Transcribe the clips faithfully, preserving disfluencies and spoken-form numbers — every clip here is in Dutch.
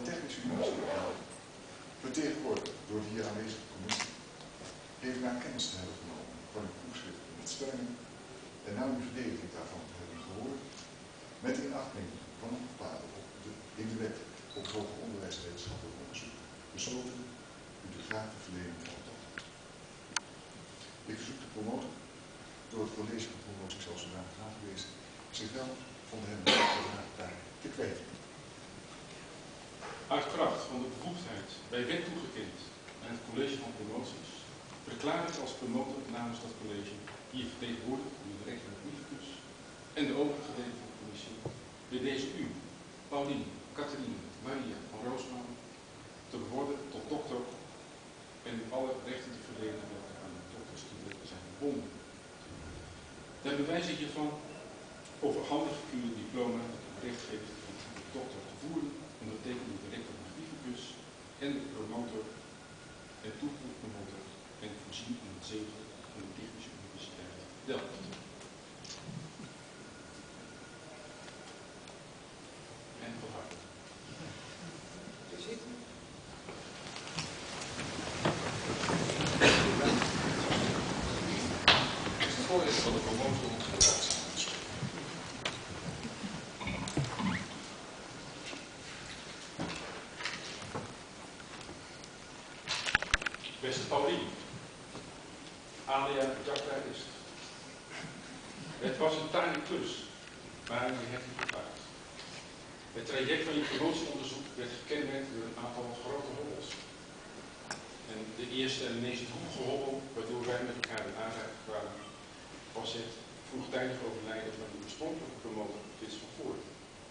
de Technische Universiteit, vertegenwoordigd door de hier aanwezige commissie, heeft na kennis te hebben genomen van uw proefschrift en instellingen en na uw verdediging daarvan te hebben gehoord, met inachtneming van een bepaalde op de, in de wet op het hoger onderwijs en wetenschappelijk onderzoek besloten u de graad te verlenen van het doctoraat. Ik verzoek de promotor door het college van promotie zoals zodanig aangewezen zich wel van de hem taak te kwijten. Uit kracht van de bevoegdheid bij wet toegekend aan het college van promoties verklaar ik als promotor namens dat college, hier vertegenwoordigd door de rector politicus en de overige leden van de commissie, bij deze u, Pauline, Catherine, Maria van Roosman, te bevorderen tot dokter en u alle rechten te verlenen welke aan de dokterstitel zijn verbonden. Ten bewijze hiervan overhandig ik u het diploma dat u recht geeft om de dokter te voeren, ondertekend door de rector magnificus en de promotor en toegevoegde promotor en voorzien in het zegel van de Technische Universiteit Delft. En van harte. Voorzitter van de promotor moet gebruikt zijn. Beste Pauline, alia Jacta is het. Het was een taaie klus, maar je hebt het gevaard. Het traject van je promotieonderzoek werd gekenmerkt door een aantal grote hobbels. En de eerste en meest droevige hobbel, waardoor wij met elkaar in aanraking kwamen, was het vroegtijdig overlijden van de oorspronkelijke promotor Frits van Voort.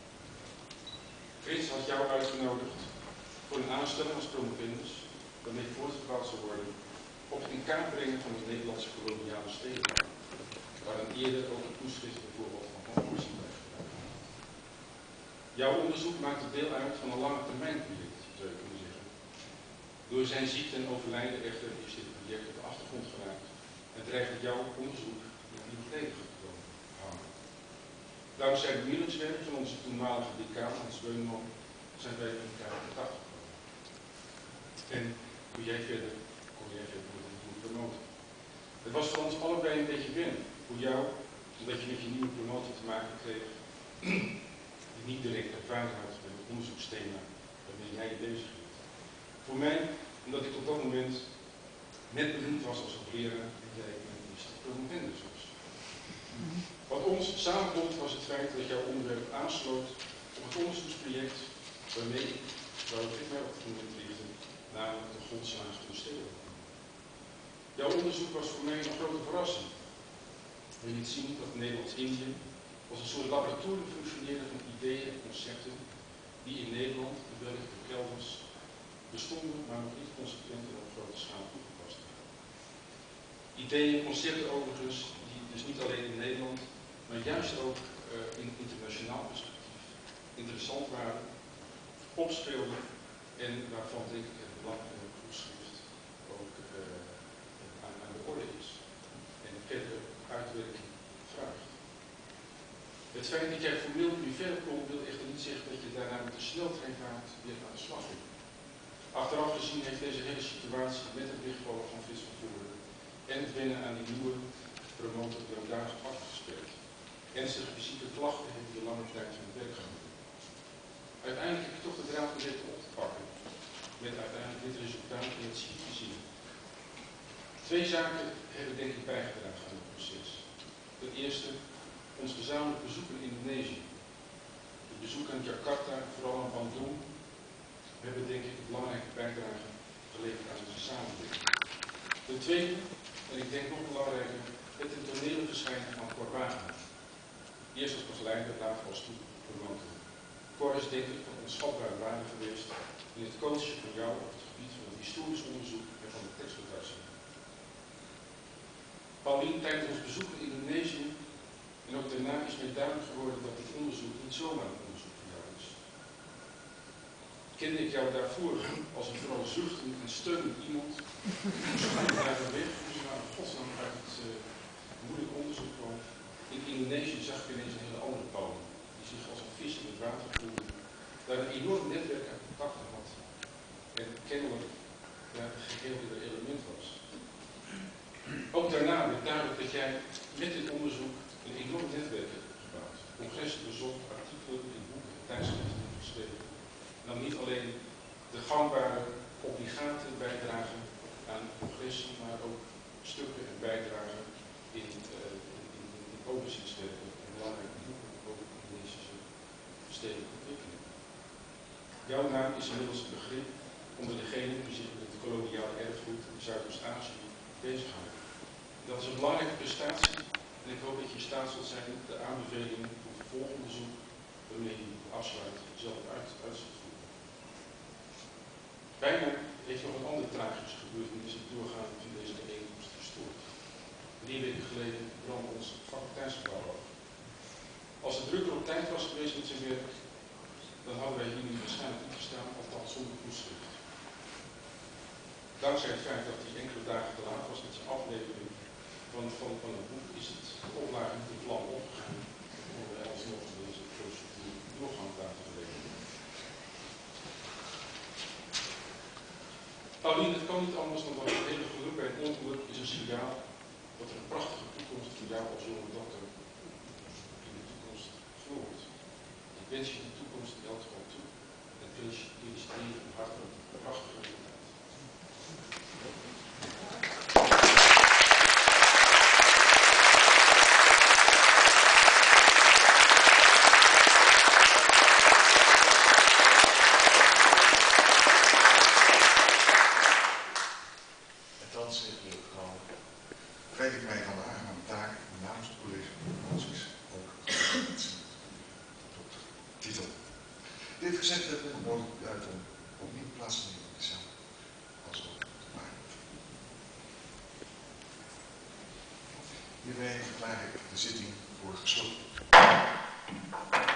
Frits had jou uitgenodigd voor een aanstelling als promovendus, waarmee voortgebouwd zou worden op het in kaart brengen van het Nederlandse koloniale stedenbouw, waarin eerder ook een toeschrift bijvoorbeeld van Van Voorzien werd gebruikt. Jouw onderzoek maakte deel uit van een lange termijn project, zou je kunnen zeggen. Door zijn ziekte en overlijden echter is dit project op de achtergrond geraakt en dreigt jouw onderzoek nog niet volledig te komen hangen. Dankzij het middelswerk van onze toenmalige decaan Hans Beunman zijn wij met elkaar in contact gekomen. En hoe jij verder, kon jij verder met een nieuwe promotor. Het was voor ons allebei een beetje wennen. Voor jou, omdat je met je nieuwe promotor te maken kreeg, die niet direct ervaring had met het onderzoeksthema waarmee jij je bezig hield. Voor mij, omdat ik op dat moment net benoemd was als hoogleraar en jij mijn eerste promovendus was. Wat ons samenbond was het feit dat jouw onderwerp aansloot op het onderzoeksproject waarmee ik, waar ik mij op het moment richtte, namelijk de grondslagen van de steden. Jouw onderzoek was voor mij een grote verrassing. Je liet zien dat Nederlands-Indië als een soort laboratorium functioneerde van ideeën en concepten die in Nederland en België elders bestonden, maar nog niet consequent en op grote schaal toegepast werden. Ideeën en concepten overigens die dus niet alleen in Nederland, maar juist ook uh, in internationaal perspectief interessant waren, opspeelden en waarvan denk ik het belang van het proefschrift ook uh, aan, aan de orde is en verdere uitwerking vraagt. Het feit dat jij formeel nu verder komt wil echter niet zeggen dat je daarna met de sneltreinvaart weer aan de slag gaat. Achteraf gezien heeft deze hele situatie met het wegvallen van Frits van Voorde en het wennen aan die nieuwe promotor door elkaar afgespeeld. Ernstige fysieke klachten hebben je lange tijd van het werk gehouden. Uiteindelijk heb je toch de draad weten op te pakken, met uiteindelijk dit resultaat in het schiet gezien. Twee zaken hebben denk ik bijgedragen aan het proces. Ten eerste, ons gezamenlijk bezoek in Indonesië. Het bezoek aan Jakarta, vooral aan Bandung, hebben denk ik een belangrijke bijdrage geleverd aan onze samenleving. Ten tweede, en ik denk nog belangrijker, het ten tonele verschijnen van Cor Wagner. Eerst als begeleider, later als promotor. Cor is denk ik van onschatbare waarde geweest in het coachen van jou op het gebied van het historisch onderzoek en van de tekstproductie. Pauline, tijdens ons bezoek in Indonesië en ook daarna is mij duidelijk geworden dat dit onderzoek niet zomaar een onderzoek voor jou is. Kende ik jou daarvoor als een vooral zuchtend en steunend iemand, daar weg, dus naar een godsnaam uit het uh, moeilijke onderzoek kwam. In Indonesië zag ik ineens een hele andere Pauline, die zich als een vis in het water voelde, daar een enorm netwerk aan gedachten had. En kennelijk ja, een geheel ieder element was. Ook daarna werd duidelijk dat jij met dit onderzoek een enorm netwerk hebt gebouwd. Congressen bezocht, artikelen in boeken, tijdschriften geschreven. Nou niet alleen de gangbare obligate bijdragen aan congressen, maar ook stukken en bijdragen in, uh, in, in overzichtswerken en belangrijke boeken over de Indonesische stedelijke ontwikkeling. Jouw naam is inmiddels een begrip onder degenen die zich met het koloniale erfgoed in Zuidoost-Azië bezighouden. Dat is een belangrijke prestatie en ik hoop dat je in staat zult zijn de aanbevelingen voor vervolgonderzoek waarmee je afsluit zelf uit, uit zult voeren. Bijna heeft nog een andere tragische gebeurtenis het doorgaan van deze bijeenkomst verstoord. Drie weken geleden brandde ons faculteitsgebouw af. Als de drukker op tijd was geweest met zijn werk, dan hadden wij hier nu waarschijnlijk niet gestaan, althans zonder proefschrift. Dankzij het feit dat hij enkele dagen te laat was met zijn aflevering van, van, van het boek, is het de oplage niet in vlam opgegaan. En wij alsnog deze procedure doorgang laten verlenen. Paulien, het kan niet anders dan dat het hele geluk bij het ongeluk is een signaal dat er een prachtige toekomst voor jou als jonge dokter in de toekomst volgt. Ik wens je de toekomst in elk geval toe en feliciteer je van harte met een prachtige resultaat. Weet ik mij van de aangename taak namens het college van promoties ook gefeliciteerd tot titel. Dit gezegd hebben we nodig uit om opnieuw plaats te nemen in de zaal. Als ook te maken. Hierbij verklaar ik de zitting voor gesloten.